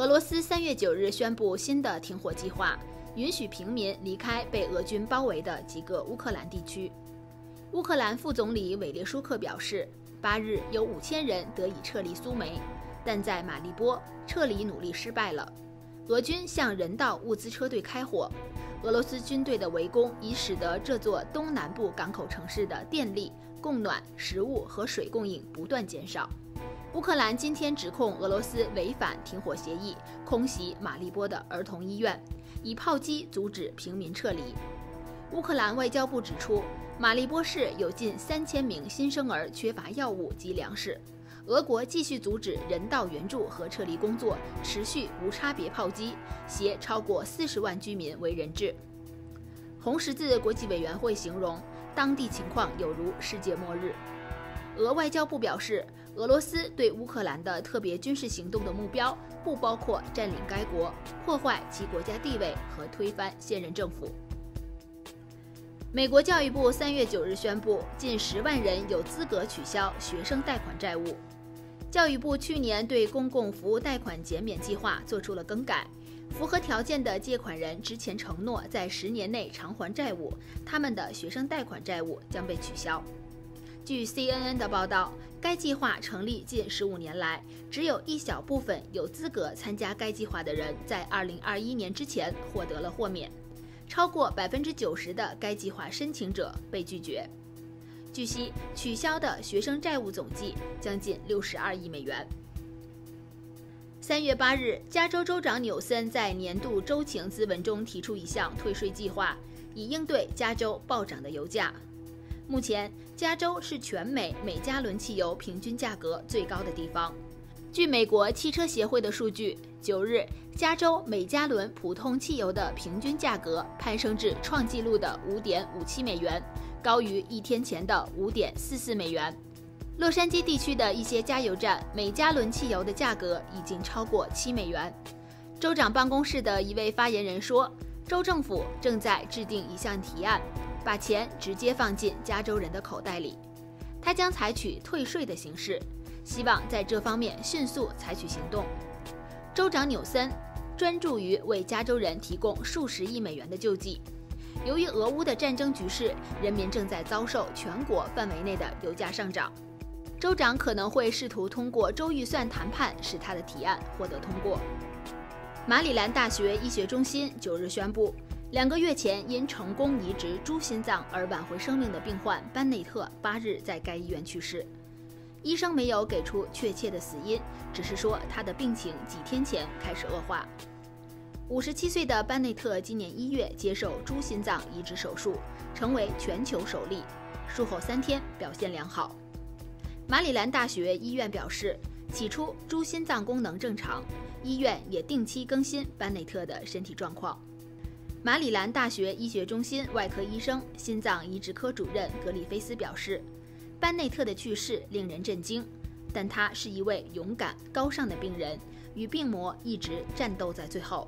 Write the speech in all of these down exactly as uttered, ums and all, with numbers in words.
俄罗斯三月九日宣布新的停火计划，允许平民离开被俄军包围的几个乌克兰地区。乌克兰副总理韦列舒克表示，八日有五千人得以撤离苏梅，但在马利波撤离努力失败了。俄军向人道物资车队开火，俄罗斯军队的围攻已使得这座东南部港口城市的电力、供暖、食物和水供应不断减少。乌克兰今天指控俄罗斯违反停火协议，空袭马利波的儿童医院，以炮击阻止平民撤离。乌克兰外交部指出，马利波市有近三千名新生儿缺乏药物及粮食，俄国继续阻止人道援助和撤离工作，持续无差别炮击，携超过四十万居民为人质。红十字国际委员会形容当地情况有如世界末日。俄外交部表示，俄罗斯对乌克兰的特别军事行动的目标不包括占领该国、破坏其国家地位和推翻现任政府。美国教育部三月九日宣布，近十万人有资格取消学生贷款债务。教育部去年对公共服务贷款减免计划做出了更改，符合条件的借款人之前承诺在十年内偿还债务，他们的学生贷款债务将被取消。据 C N N 的报道，该计划成立近十五年来，只有一小部分有资格参加该计划的人在二零二一年之前获得了豁免。超过百分之九十的该计划申请者被拒绝。据悉，取消的学生债务总计将近六十二亿美元。三月八日，加州州长纽森在年度州情咨文中提出一项退税计划，以应对加州暴涨的油价。目前，加州是全美每加仑汽油平均价格最高的地方。据美国汽车协会的数据，九日，加州每加仑普通汽油的平均价格攀升至创纪录的 五点五七美元，高于一天前的 五点四四美元。洛杉矶地区的一些加油站每加仑汽油的价格已经超过七美元。州长办公室的一位发言人说，州政府正在制定一项提案，把钱直接放进加州人的口袋里。他将采取退税的形式，希望在这方面迅速采取行动。州长纽森专注于为加州人提供数十亿美元的救济。由于俄乌的战争局势，人民正在遭受全国范围内的油价上涨。州长可能会试图通过州预算谈判使他的提案获得通过。马里兰大学医学中心九日宣布，两个月前因成功移植猪心脏而挽回生命的病患班内特八日在该医院去世。医生没有给出确切的死因，只是说他的病情几天前开始恶化。五十七岁的班内特今年一月接受猪心脏移植手术，成为全球首例。术后三天表现良好。马里兰大学医院表示，起初猪心脏功能正常，医院也定期更新班内特的身体状况。马里兰大学医学中心外科医生、心脏移植科主任格里菲斯表示，班内特的去世令人震惊，但他是一位勇敢、高尚的病人，与病魔一直战斗在最后。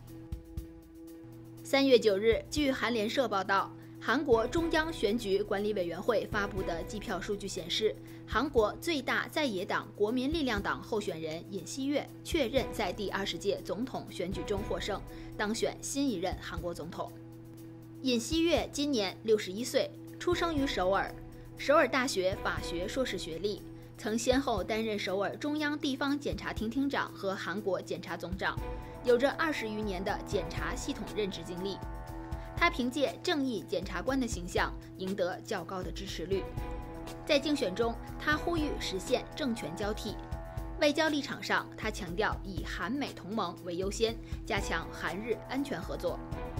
三月九日，据韩联社报道，韩国中央选举管理委员会发布的计票数据显示，韩国最大在野党国民力量党候选人尹锡悦确认在第二十届总统选举中获胜，当选新一任韩国总统。尹锡悦今年六十一岁，出生于首尔。首尔大学法学硕士学历，曾先后担任首尔中央地方检察厅厅长和韩国检察总长，有着二十余年的检察系统任职经历。他凭借正义检察官的形象赢得较高的支持率。在竞选中，他呼吁实现政权交替。外交立场上，他强调以韩美同盟为优先，加强韩日安全合作。